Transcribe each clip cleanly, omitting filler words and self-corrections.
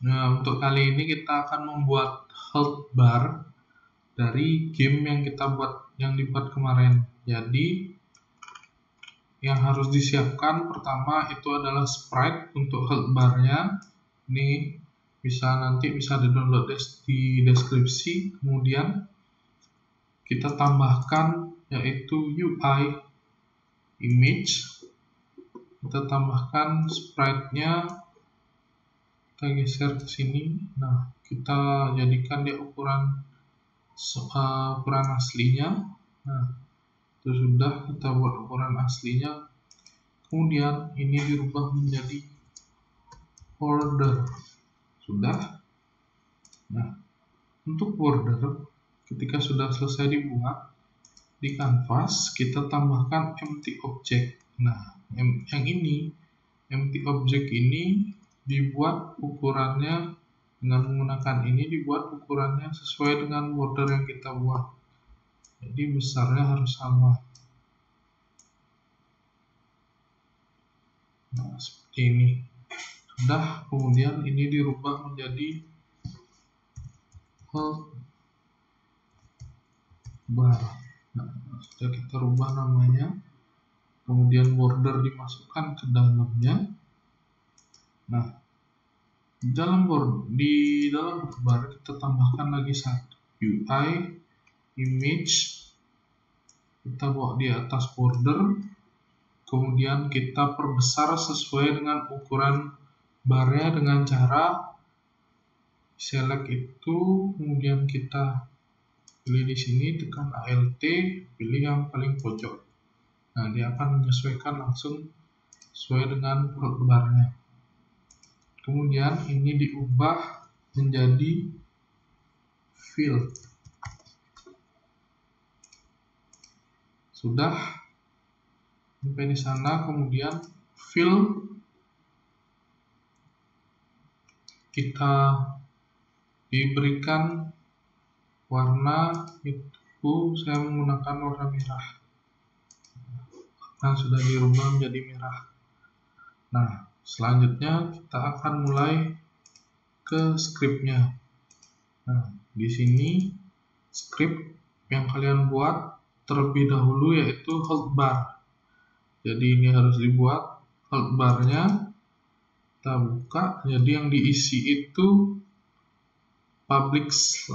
Nah, untuk kali ini kita akan membuat health bar dari game yang dibuat kemarin. Jadi yang harus disiapkan pertama itu adalah sprite untuk health barnya. Ini nanti bisa di-download di deskripsi. Kemudian kita tambahkan yaitu UI image. Kita tambahkan sprite-nya. Kita geser ke sini. Nah, kita jadikan dia ukuran aslinya. Nah, itu sudah kita buat ukuran aslinya. Kemudian ini dirubah menjadi border. Sudah. Nah, untuk border ketika sudah selesai dibuat di kanvas, kita tambahkan empty object. Nah, yang ini empty object ini dibuat ukurannya dengan menggunakan ini, dibuat ukurannya sesuai dengan border yang kita buat. Jadi besarnya harus sama. Nah, seperti ini. Sudah, kemudian ini dirubah menjadi health bar. Nah, sudah kita rubah namanya. Kemudian border dimasukkan ke dalamnya. Nah, di dalam bar kita tambahkan lagi satu UI image, kita bawa di atas border, kemudian kita perbesar sesuai dengan ukuran barnya dengan cara select itu, kemudian kita pilih di sini, tekan Alt, pilih yang paling pojok. Nah, dia akan menyesuaikan langsung sesuai dengan barnya. Kemudian ini diubah menjadi fill. Sudah sampai di sana, kemudian fill kita diberikan warna itu, saya menggunakan warna merah. Nah, sudah dirubah menjadi merah. Nah, selanjutnya kita akan mulai ke scriptnya. Nah, di sini script yang kalian buat terlebih dahulu yaitu health bar. Jadi ini harus dibuat health barnya. Kita buka. Jadi yang diisi itu public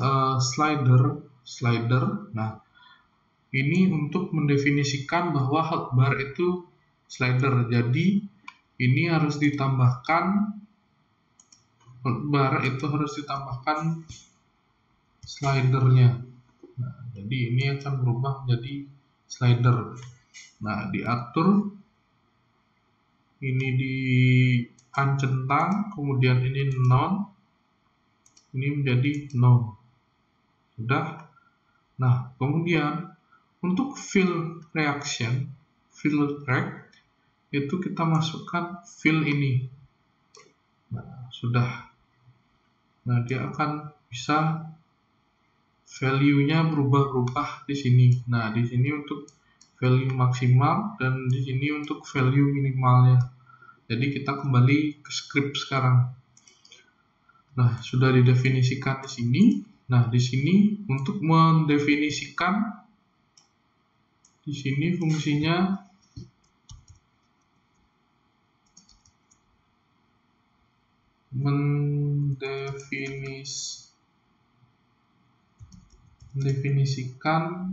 slider. Nah, ini untuk mendefinisikan bahwa health bar itu slider. Jadi ini harus ditambahkan, health bar itu harus ditambahkan slidernya. Nah, jadi ini akan berubah menjadi slider. Nah, diatur, ini dicentang, kemudian ini none, ini menjadi no. Sudah. Nah, kemudian untuk fill reaction, fill track, itu kita masukkan fill ini. Nah, sudah. Nah, dia akan bisa value-nya berubah-ubah di sini. Nah, di sini untuk value maksimal dan di sini untuk value minimalnya. Jadi kita kembali ke script sekarang. Nah, sudah didefinisikan di sini. Nah, di sini untuk mendefinisikan, di sini fungsinya mendefinisikan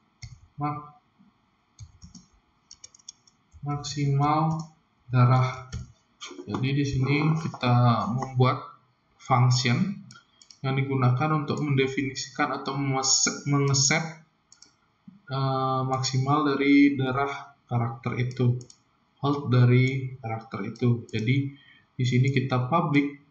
maksimal darah. Jadi di sini kita membuat function yang digunakan untuk mendefinisikan atau mengeset maksimal dari darah karakter itu, health dari karakter itu. Jadi di sini kita public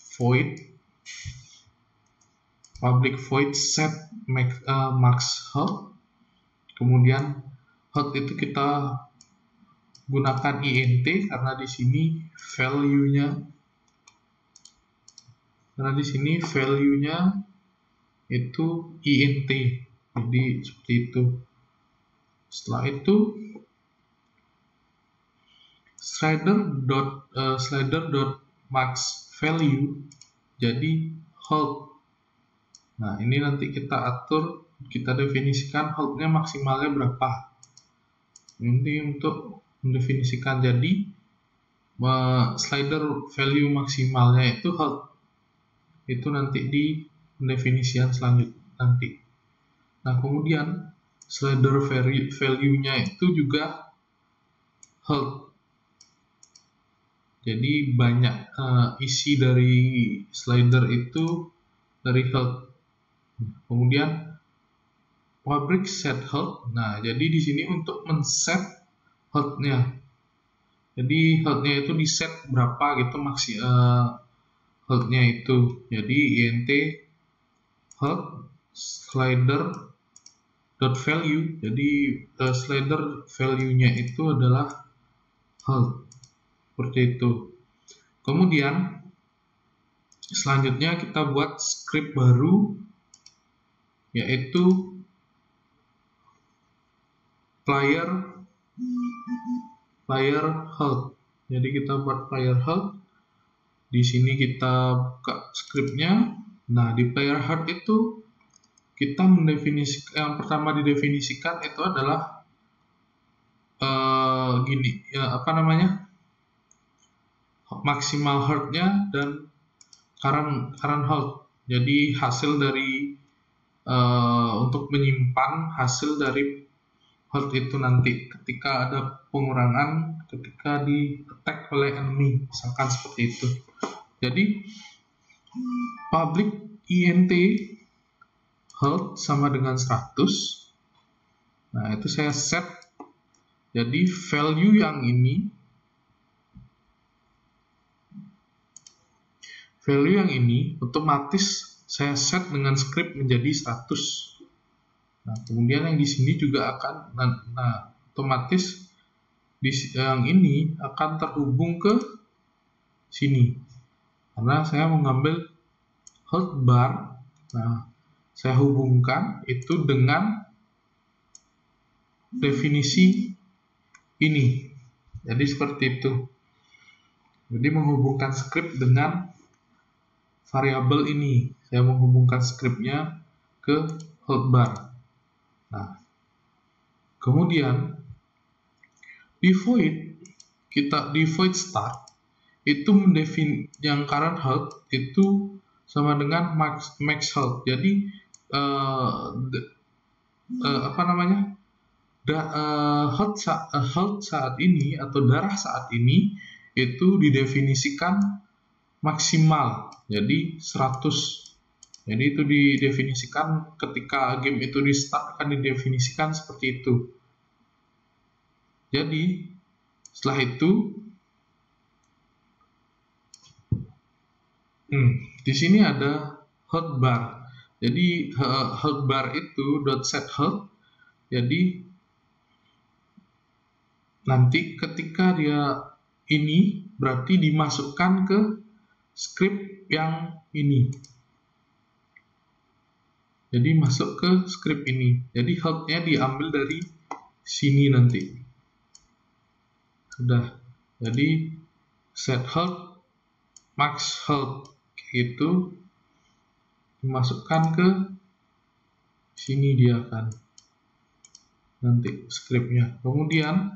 void set max health. Kemudian health itu kita gunakan int karena di sini value-nya itu int. Jadi seperti itu. Setelah itu slider.max value. jadi hold. Nah, ini nanti kita atur, kita definisikan holdnya maksimalnya berapa. Ini untuk mendefinisikan, jadi slider value maksimalnya itu hold. Itu nanti di pendefinisian selanjutnya nanti. Nah, kemudian slider value-nya itu juga hold. Jadi banyak isi dari slider itu dari hold. Kemudian public set hold. Nah, jadi di sini untuk men-set hold-nya. Jadi hold-nya itu di set berapa gitu hold-nya itu. Jadi int hold slider dot value. Jadi slider value-nya itu adalah hold. Seperti itu. Kemudian selanjutnya kita buat script baru, yaitu player hold. Jadi kita buat player hold. Di sini kita buka scriptnya. Nah, di player hold itu kita mendefinisikan, yang pertama didefinisikan itu adalah gini, ya, apa namanya, maksimal hold-nya dan current hold. Jadi hasil dari untuk menyimpan hasil dari hold itu nanti ketika ada pengurangan ketika di attack oleh enemy, misalkan seperti itu. Jadi public int hold sama dengan 100. Nah, itu saya set. Jadi value yang ini otomatis saya set dengan script menjadi 100. Nah, kemudian yang di sini juga akan, otomatis yang ini akan terhubung ke sini karena saya mengambil hold bar. Nah, saya hubungkan itu dengan definisi ini. Jadi seperti itu. Jadi menghubungkan script dengan variabel ini. Saya menghubungkan scriptnya ke hold bar. Nah, kemudian di void, kita di void start itu yang current hold itu sama dengan max hold. Jadi hold saat ini atau darah saat ini itu didefinisikan maksimal, jadi 100. Jadi itu didefinisikan ketika game itu di start akan didefinisikan seperti itu. Jadi setelah itu di sini ada hold bar. Jadi hold bar itu .set hold. Jadi nanti ketika dia ini berarti dimasukkan ke script yang ini. Jadi masuk ke script ini. Jadi hold-nya diambil dari sini nanti. Sudah. Jadi set hold, max hold, itu dimasukkan ke sini dia kan. Nanti scriptnya. Kemudian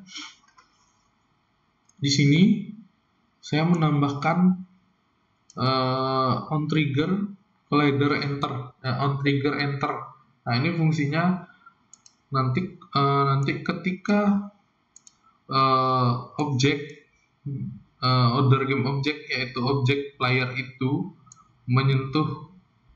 di sini saya menambahkan on trigger collider enter, on trigger enter. Nah, ini fungsinya nanti ketika objek order game object, yaitu objek player itu menyentuh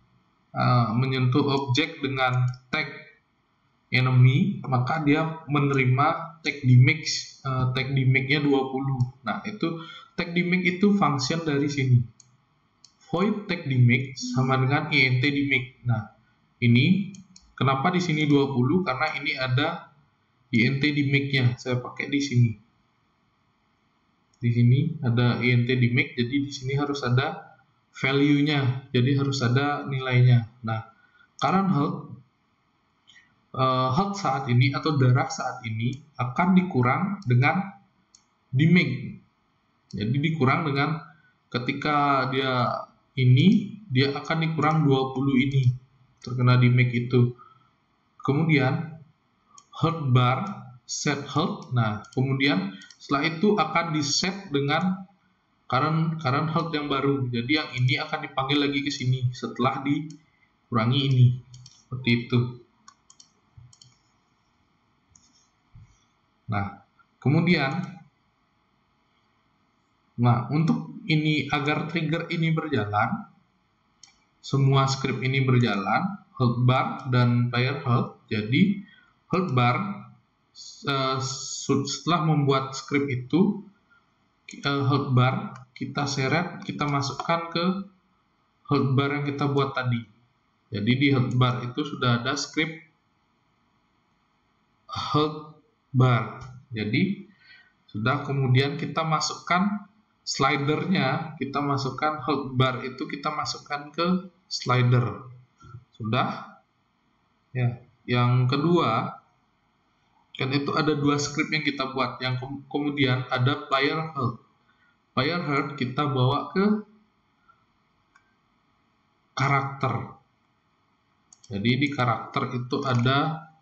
objek dengan tag enemy, maka dia menerima tag damage-nya 20. Nah, itu tag damage itu function dari sini. Void tag damage sama dengan int damage. Nah, ini kenapa di sini 20? Karena ini ada int damage-nya. Saya pakai di sini. Di sini ada int damage, jadi di sini harus ada value-nya. Jadi harus ada nilainya. Nah, current hold saat ini atau darah saat ini akan dikurang dengan damage. Jadi dikurang dengan ketika dia ini dia akan dikurang 20 ini terkena di make itu. Kemudian health bar, set health. Nah, kemudian setelah itu akan di set dengan current health yang baru. Jadi yang ini akan dipanggil lagi ke sini setelah dikurangi ini. Seperti itu. Nah, kemudian untuk ini agar trigger ini berjalan, semua script ini berjalan, health bar dan player health. Jadi health bar setelah membuat script itu, health bar kita seret, kita masukkan ke health bar yang kita buat tadi. Jadi di health bar itu sudah ada script health bar. Jadi sudah, kemudian kita masukkan slidernya, kita masukkan health bar itu kita masukkan ke slider. Sudah. Ya, yang kedua kan itu ada dua script yang kita buat. Yang kemudian ada player health. Player health kita bawa ke karakter. Jadi di karakter itu ada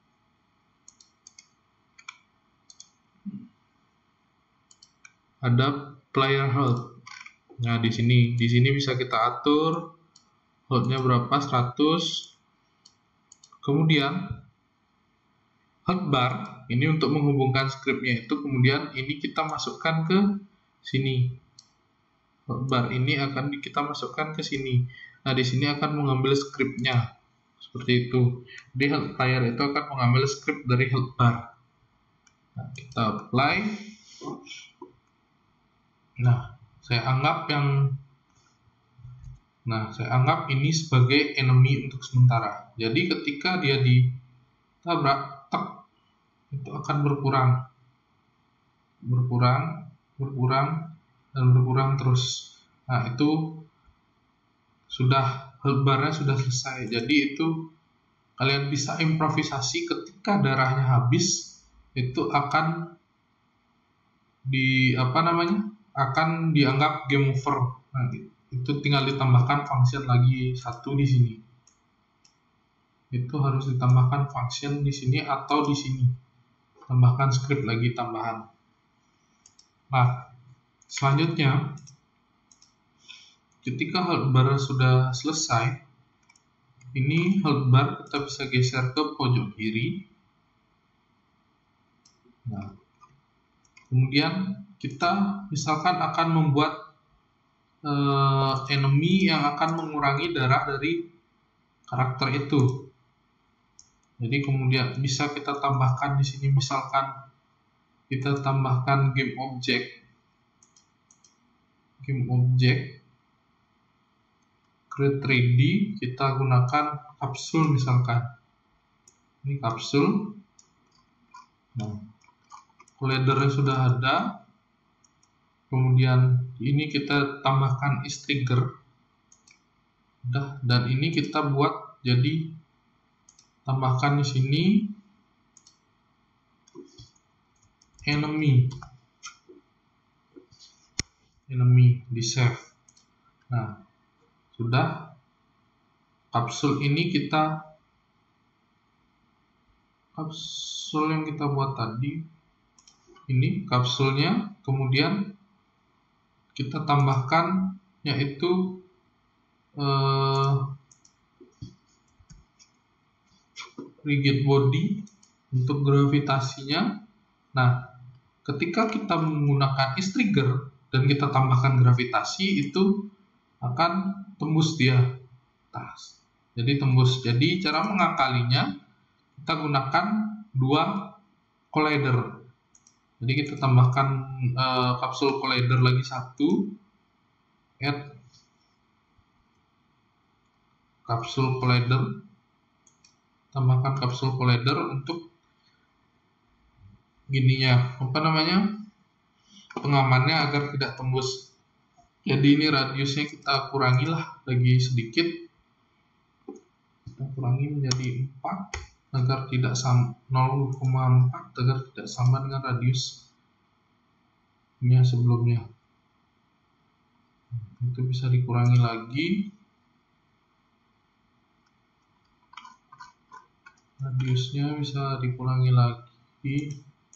player health. Nah, di sini bisa kita atur health-nya berapa, 100. Kemudian health bar ini untuk menghubungkan scriptnya itu, kemudian ini kita masukkan ke sini. Health bar ini akan kita masukkan ke sini. Nah, di sini akan mengambil scriptnya seperti itu. Di health player itu akan mengambil script dari health bar. Nah, kita apply. Nah, saya anggap ini sebagai enemy untuk sementara. Jadi ketika dia ditabrak, itu akan berkurang dan berkurang terus. Nah, itu sudah health bar-nya sudah selesai. Jadi itu kalian bisa improvisasi ketika darahnya habis, itu akan akan dianggap game over. Nah, itu tinggal ditambahkan function lagi satu di sini. Itu harus ditambahkan function di sini atau di sini. Tambahkan script lagi tambahan. Nah, selanjutnya ketika health bar sudah selesai, ini health bar kita bisa geser ke pojok kiri. Nah, kemudian kita misalkan akan membuat enemy yang akan mengurangi darah dari karakter itu. Jadi kemudian bisa kita tambahkan di sini, misalkan kita tambahkan game object create 3D, kita gunakan kapsul misalkan. Ini kapsul. Nah, collidernya sudah ada. Kemudian ini kita tambahkan is trigger. Dan ini kita buat jadi, tambahkan di sini enemy di save. Nah, sudah. Kapsul ini kapsul yang kita buat tadi, ini kapsulnya, kemudian kita tambahkan yaitu rigid body untuk gravitasinya. Nah, ketika kita menggunakan is trigger dan kita tambahkan gravitasi, itu akan tembus dia. Jadi tembus. Jadi cara mengakalinya, kita gunakan dua collider. Jadi kita tambahkan kapsul collider lagi satu, add kapsul collider, tambahkan kapsul collider untuk gininya, pengamannya agar tidak tembus. Jadi ini radiusnya kita kurangi lah lagi sedikit, kita kurangi menjadi 4 agar tidak sama, 0,4 agar tidak sama dengan radiusnya sebelumnya. Itu bisa dikurangi lagi. radiusnya bisa dikurangi lagi,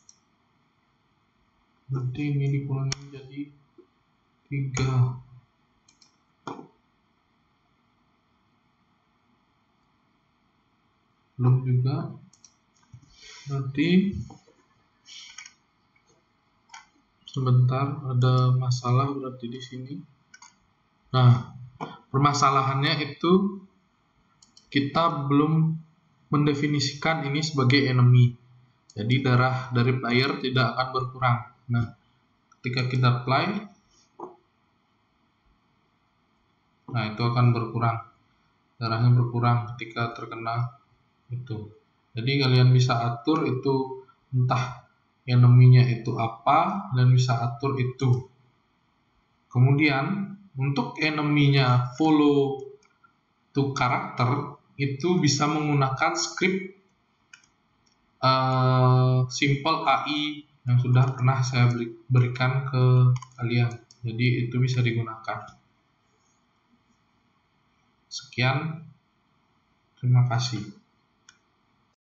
nanti ini dikurangi jadi 3. Belum juga, nanti sebentar, ada masalah berarti di sini. Nah, permasalahannya itu kita belum mendefinisikan ini sebagai enemy. Jadi darah dari player tidak akan berkurang. Nah, ketika kita apply, nah itu akan berkurang. Darahnya berkurang ketika terkena itu. Jadi kalian bisa atur itu, entah enemy-nya itu apa, dan bisa atur itu. Kemudian untuk enemy-nya follow to karakter itu bisa menggunakan script simple AI yang sudah pernah saya berikan ke kalian. Jadi itu bisa digunakan. Sekian, terima kasih.